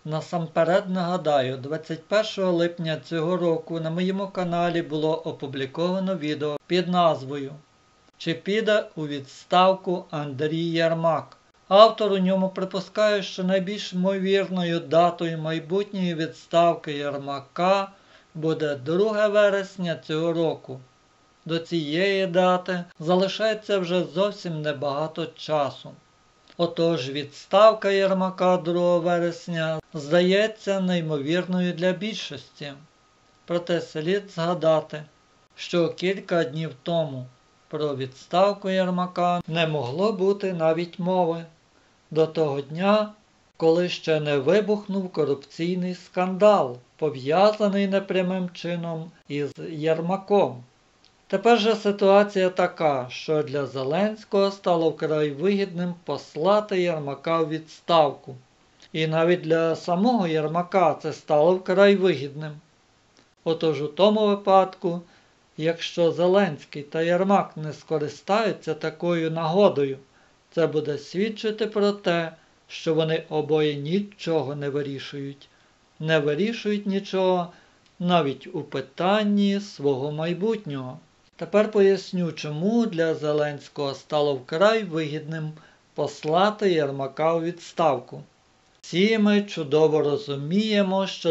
Насамперед нагадаю, 21 липня цього року на моєму каналі було опубліковано відео під назвою «Чи піде у відставку Андрій Єрмак?». Автор у ньому припускає, що найбільш ймовірною датою майбутньої відставки Єрмака буде 2 вересня цього року. До цієї дати залишається вже зовсім небагато часу. Отож, відставка Єрмака 2 вересня здається неймовірною для більшості. Проте слід згадати, що кілька днів тому про відставку Єрмака не могло бути навіть мови. До того дня, коли ще не вибухнув корупційний скандал, пов'язаний непрямим чином із Єрмаком. Тепер же ситуація така, що для Зеленського стало вкрай вигідним послати Єрмака у відставку. І навіть для самого Єрмака це стало вкрай вигідним. Отож у тому випадку, якщо Зеленський та Єрмак не скористаються такою нагодою, це буде свідчити про те, що вони обоє нічого не вирішують. Не вирішують нічого навіть у питанні свого майбутнього. Тепер поясню, чому для Зеленського стало вкрай вигідним послати Єрмака у відставку. Всі ми чудово розуміємо, що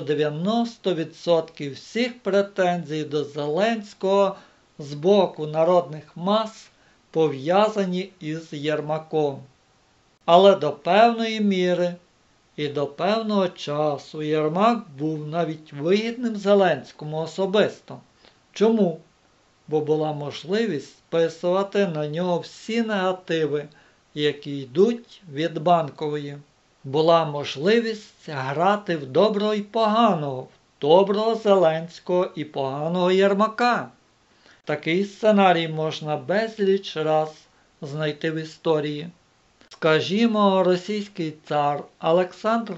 90% всіх претензій до Зеленського з боку народних мас пов'язані із Єрмаком. Але до певної міри і до певного часу Єрмак був навіть вигідним Зеленському особисто. Чому? Бо була можливість списувати на нього всі негативи, які йдуть від Банкової. Була можливість грати в доброго і поганого, в доброго Зеленського і поганого Єрмака. Такий сценарій можна безліч раз знайти в історії. Скажімо, російський цар Олександр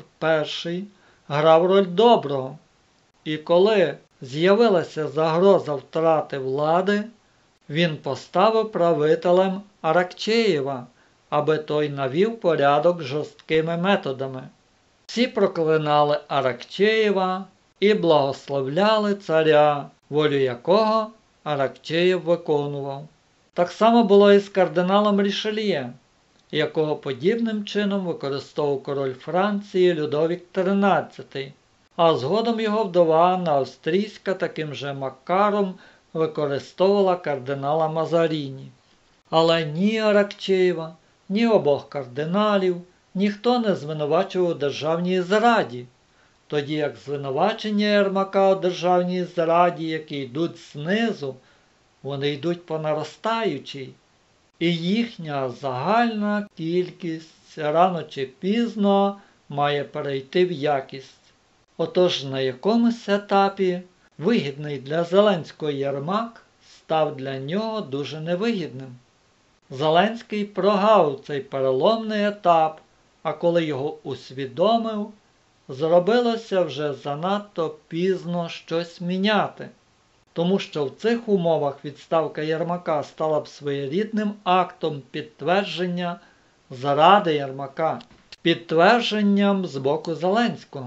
І грав роль доброго. І коли з'явилася загроза втрати влади, він поставив правителем Аракчеєва, аби той навів порядок жорсткими методами. Всі проклинали Аракчеєва і благословляли царя, волю якого Аракчеєв виконував. Так само було і з кардиналом Рішельє, якого подібним чином використовував король Франції Людовік XIII, а згодом його вдова Анна Австрійська таким же макаром використовувала кардинала Мазаріні. Але ні Аракчеєва, ні обох кардиналів ніхто не звинувачував у державній зраді, тоді як звинувачення Єрмака у державній зраді, які йдуть знизу, вони йдуть по наростаючій. І їхня загальна кількість рано чи пізно має перейти в якість. Отож на якомусь етапі вигідний для Зеленського Єрмак став для нього дуже невигідним. Зеленський прогав цей переломний етап, а коли його усвідомив, зробилося вже занадто пізно щось міняти. Тому що в цих умовах відставка Єрмака стала б своєрідним актом підтвердження зради Єрмака, підтвердженням з боку Зеленського.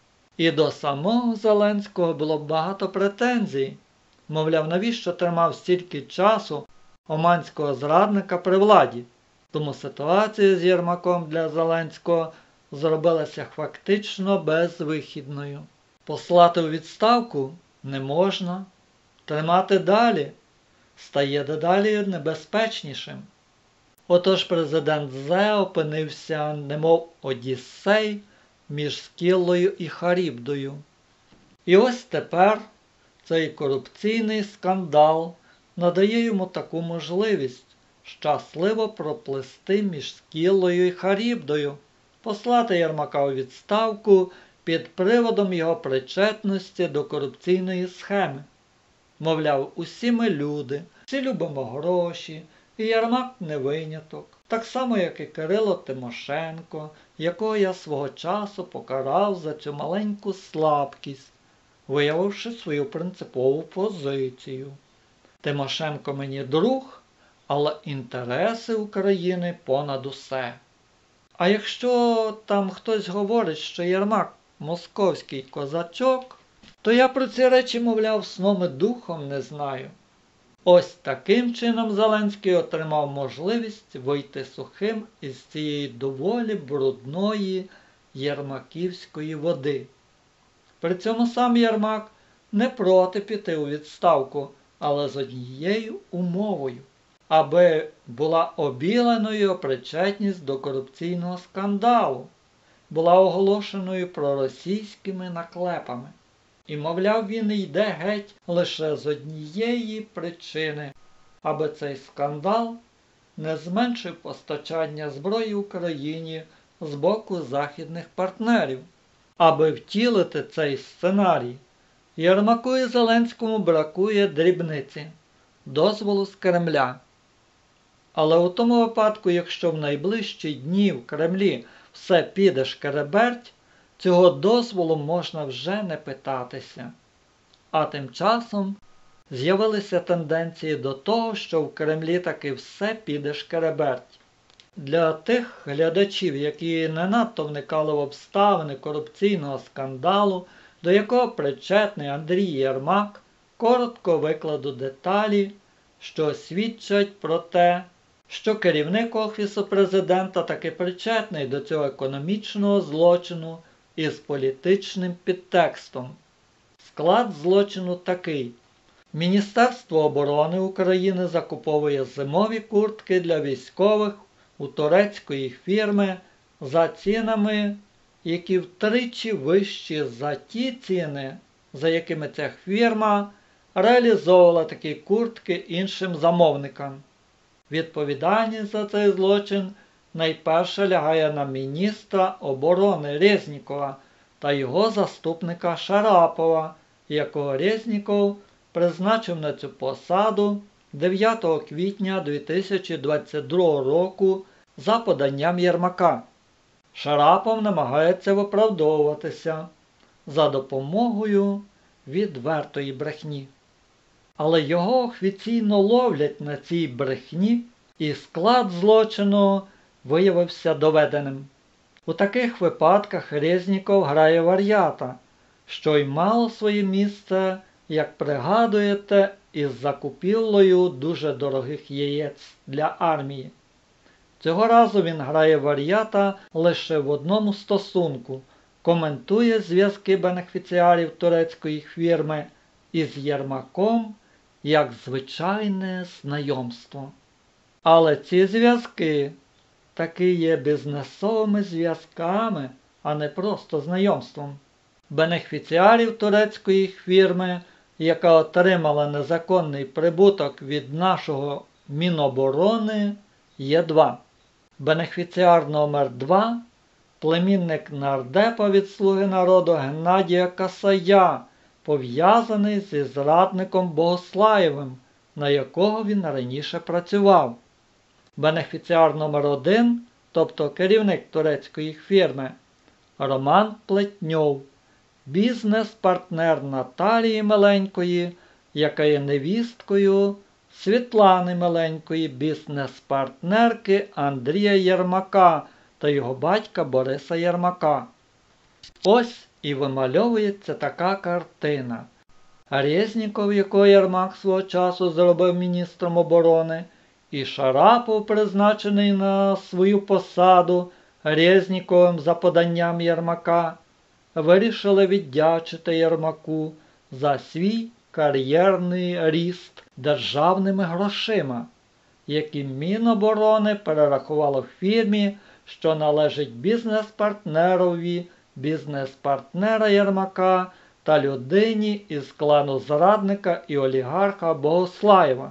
І до самого Зеленського було б багато претензій. Мовляв, навіщо тримав стільки часу оманського зрадника при владі? Тому ситуація з Єрмаком для Зеленського зробилася фактично безвихідною. Послати у відставку не можна. Тримати далі стає дедалі небезпечнішим. Отож президент Зе опинився, немов Одіссей, між Скіллою і Харібдою. І ось тепер цей корупційний скандал надає йому таку можливість щасливо проплисти між Скіллою і Харібдою, послати Єрмака у відставку під приводом його причетності до корупційної схеми. Мовляв, усі ми люди, всі любимо гроші, і Єрмак не виняток. Так само, як і Кирило Тимошенко, якого я свого часу покарав за цю маленьку слабкість, виявивши свою принципову позицію. Тимошенко мені друг, але інтереси України понад усе. А якщо там хтось говорить, що Єрмак московський козачок, то я про ці речі, мовляв, сном і духом не знаю. Ось таким чином Зеленський отримав можливість вийти сухим із цієї доволі брудної єрмаківської води. При цьому сам Єрмак не проти піти у відставку, але з однією умовою, аби була обіленою його причетність до корупційного скандалу, була оголошеною проросійськими наклепами. І, мовляв, він йде геть лише з однієї причини, аби цей скандал не зменшив постачання зброї Україні з боку західних партнерів. Аби втілити цей сценарій, Єрмаку і Зеленському бракує дрібниці – дозволу з Кремля. Але у тому випадку, якщо в найближчі дні в Кремлі все піде шкереберть, цього дозволу можна вже не питатися. А тим часом з'явилися тенденції до того, що в Кремлі таки все піде шкереберть. Для тих глядачів, які не надто вникали в обставини корупційного скандалу, до якого причетний Андрій Єрмак, коротко викладу деталі, що свідчать про те, що керівник Офісу Президента таки причетний до цього економічного злочину із політичним підтекстом. Склад злочину такий. Міністерство оборони України закуповує зимові куртки для військових у турецької фірми за цінами, які втричі вищі за ті ціни, за якими ця фірма реалізовувала такі куртки іншим замовникам. Відповідальність за цей злочин найперше лягає на міністра оборони Резнікова та його заступника Шарапова, якого Резніков призначив на цю посаду 9 квітня 2022 року за поданням Єрмака. Шарапов намагається виправдовуватися за допомогою відвертої брехні. Але його офіційно ловлять на цій брехні, і склад злочину виявився доведеним. У таких випадках Резніков грає вар'ята, що й мало своє місце, як пригадуєте, із закупівлею дуже дорогих яєць для армії. Цього разу він грає вар'ята лише в одному стосунку – коментує зв'язки бенефіціарів турецької фірми із Єрмаком як звичайне знайомство. Але ці зв'язки таки є бізнесовими зв'язками, а не просто знайомством. Бенефіціарів турецької фірми, яка отримала незаконний прибуток від нашого Міноборони, є два. Бенефіціар номер 2 – племінник нардепа від «Слуги народу» Геннадія Касая, пов'язаний зі зрадником Богослаєвим, на якого він раніше працював. Бенефіціар номер 1, тобто керівник турецької фірми, Роман Плетньов, бізнес-партнер Наталії Меленької, яка є невісткою Світлани Меленької, бізнес-партнерки Андрія Єрмака та його батька Бориса Єрмака. Ось і вимальовується така картина. Резніков, якого Єрмак свого часу зробив міністром оборони, і Шарапов, призначений на свою посаду Резніковим за поданням Єрмака, вирішили віддячити Єрмаку за свій кар'єрний ріст державними грошима, які Міноборони перерахувало фірмі, що належить бізнес-партнерові, бізнес-партнера Єрмака та людині із клану зрадника і олігарха Богослаєва.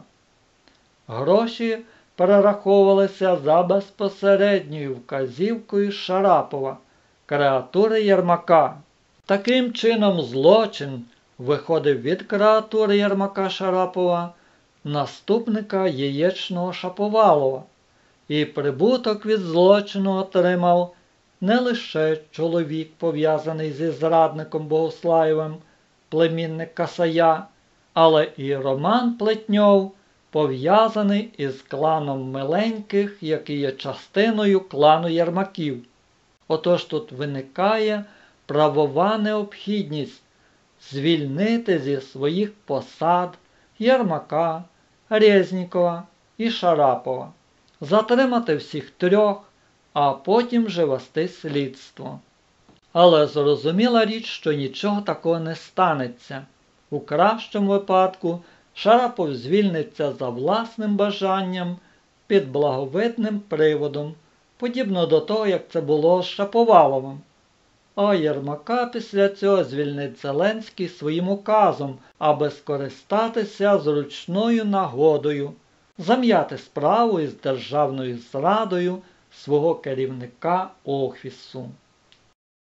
Гроші перераховувалися за безпосередньою вказівкою Шарапова, креатури Єрмака. Таким чином злочин виходив від креатури Єрмака Шарапова, наступника Яєчного Шаповалова, і прибуток від злочину отримав не лише чоловік, пов'язаний зі зрадником Богослаєвим, племінник Касая, але і Роман Плетньов, пов'язаний із кланом Меленьких, який є частиною клану Єрмаків. Отож тут виникає правова необхідність звільнити зі своїх посад Єрмака, Резнікова і Шарапова, затримати всіх трьох, а потім вже вести слідство. Але зрозуміла річ, що нічого такого не станеться. У кращому випадку Шарапов звільниться за власним бажанням під благовидним приводом, подібно до того, як це було з Шаповаловим. А Єрмака після цього звільнить Зеленський своїм указом, аби скористатися зручною нагодою, зам'яти справу із державною зрадою свого керівника офісу.